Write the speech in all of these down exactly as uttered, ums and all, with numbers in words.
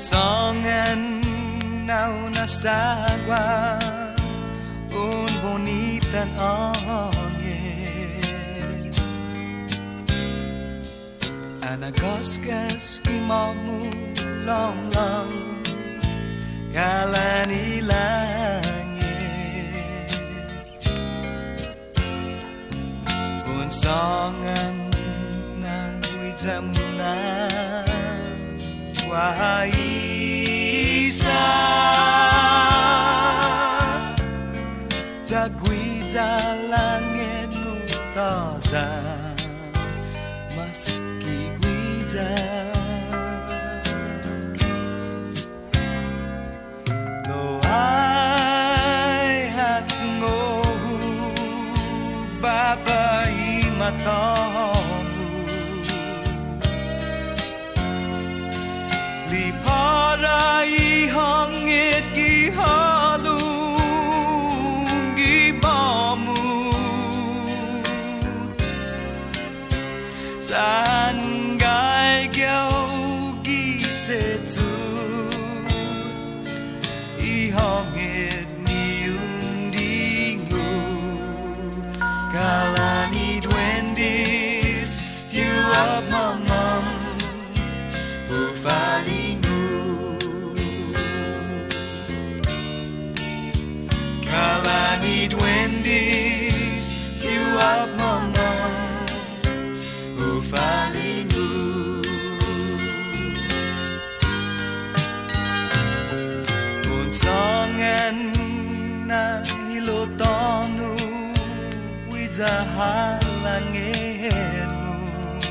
Songen na nasagwa un bonitan angin Anagasgas imamu long long kalani langit un songen na wizamuna wahai Isa Tagwiza langitmu taza meski gwiza Lo ai hatngo baba imatamu Li para i hangit gi halung gi bamu San gai gyao gi zetsu I hangit ni undingu Kalani duendes you are my mom Kalani duendes you are mama ufalingu Un songen na ilotonu wizahalangitmu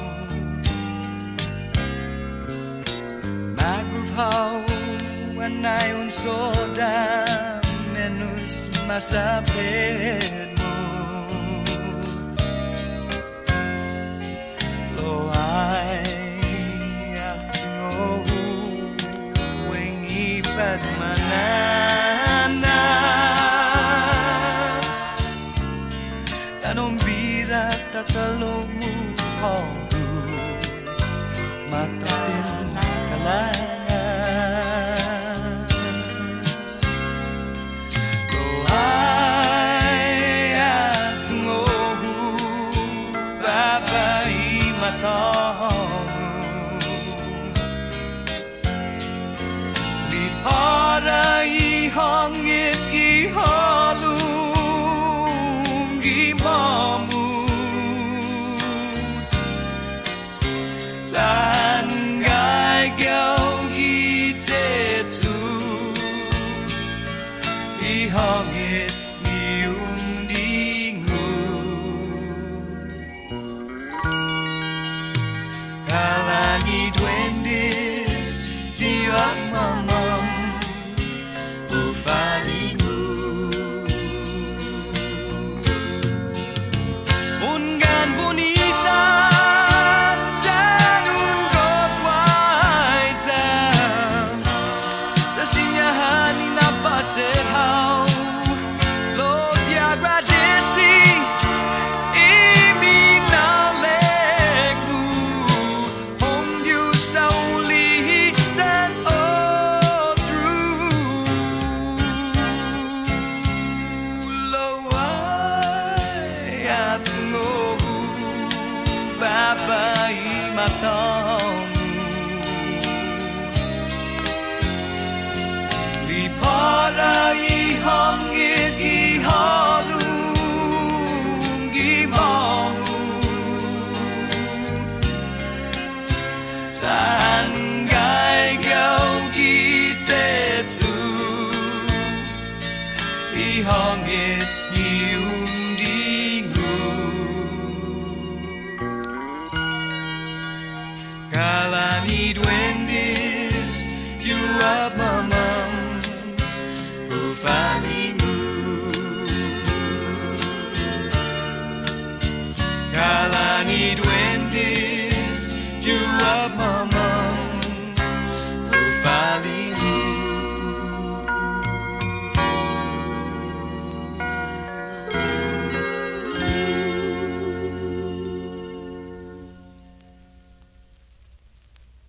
Maguvhau anay un soda menus masapitmu Lo ay atngo wengi padmanana Tanong bira tatalomu kodu matatin kalay Li para i hangit gi halung gi mamu San gai gyao gi zetsu I hangit ni undingu Kalani duendes dia mamam ufalingu Ungan bonita dan ungkot waiza Tasinyahan inapat serhau Lo diagradesi Baba imatamu Li para i hangit gi halung gi mamu San gai gyao gi zetsu I hangit